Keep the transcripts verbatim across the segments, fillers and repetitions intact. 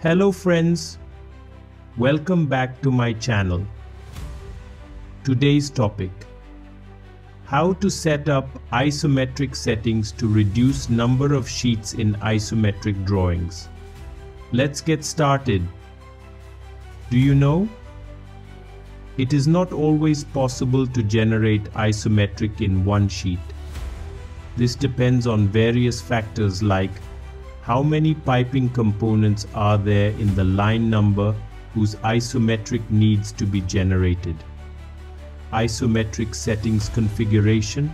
Hello friends, welcome back to my channel. Today's topic: how to set up isometric settings to reduce number of sheets in isometric drawings. Let's get started. Do you know? It is not always possible to generate isometric in one sheet. This depends on various factors like how many piping components are there in the line number whose isometric needs to be generated. Isometric settings configuration.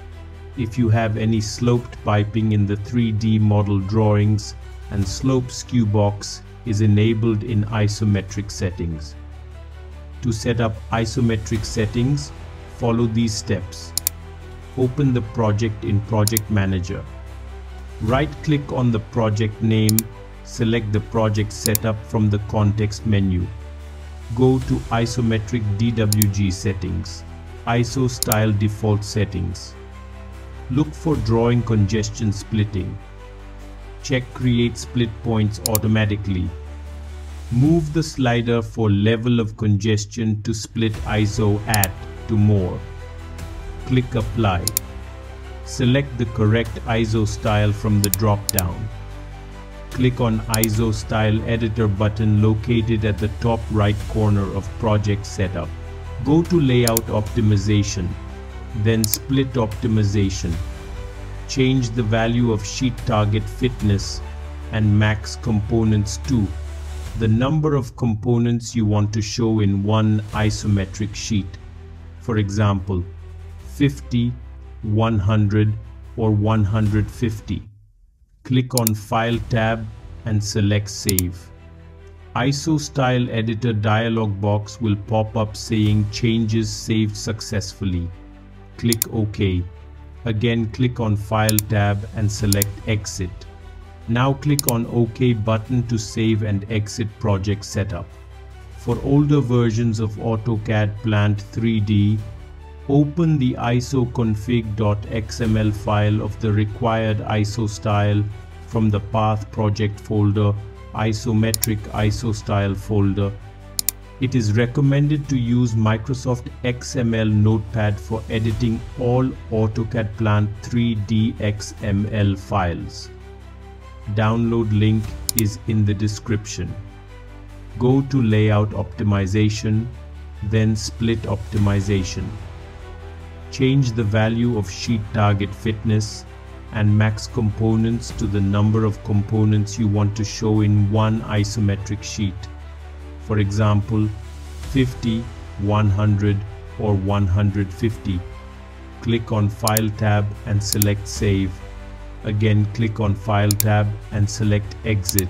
If you have any sloped piping in the three D model drawings, and slope skew box is enabled in isometric settings. To set up isometric settings, follow these steps. Open the project in Project Manager. Right-click on the project name, select the project setup from the context menu. Go to Isometric D W G settings, I S O style default settings. Look for drawing congestion splitting. Check Create split points automatically. Move the slider for level of congestion to split I S O at to more. Click Apply. Select the correct I S O style from the drop-down. Click on I S O Style Editor button located at the top right corner of Project Setup. Go to Layout Optimization, then Split Optimization. Change the value of Sheet Target Fitness and Max Components to the number of components you want to show in one isometric sheet. For example, fifty, one hundred or one hundred fifty. Click on File tab and select Save. I S O Style Editor dialog box will pop up saying Changes saved successfully. Click OK. Again, click on File tab and select Exit. Now click on OK button to save and exit Project Setup. For older versions of AutoCAD Plant three D, open the isoconfig.xml file of the required I S O style from the Path Project folder, Isometric I S O style folder. It is recommended to use Microsoft X M L Notepad for editing all AutoCAD Plant three D X M L files. Download link is in the description. Go to Layout Optimization, then Split Optimization. Change the value of sheet target fitness and max components to the number of components you want to show in one isometric sheet. For example, fifty, one hundred or one hundred fifty. Click on File tab and select Save. Again, click on File tab and select Exit.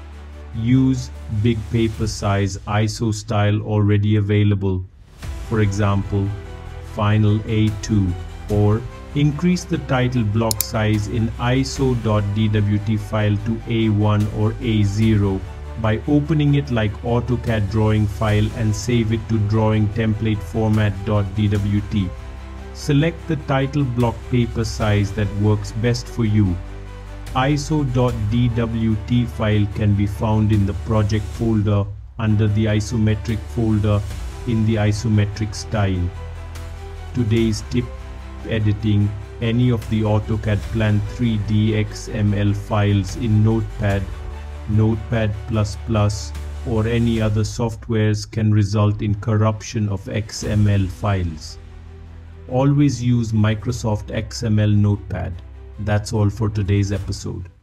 Use big paper size I S O style already available. For example, Final A two, or increase the title block size in I S O.dwt file to A one or A zero by opening it like AutoCAD drawing file and save it to drawing template format.dwt. Select the title block paper size that works best for you. I S O.dwt file can be found in the project folder under the isometric folder in the isometric style. Today's tip: editing any of the AutoCAD Plant three D X M L files in Notepad, Notepad plus plus, or any other softwares can result in corruption of X M L files. Always use Microsoft X M L Notepad. That's all for today's episode.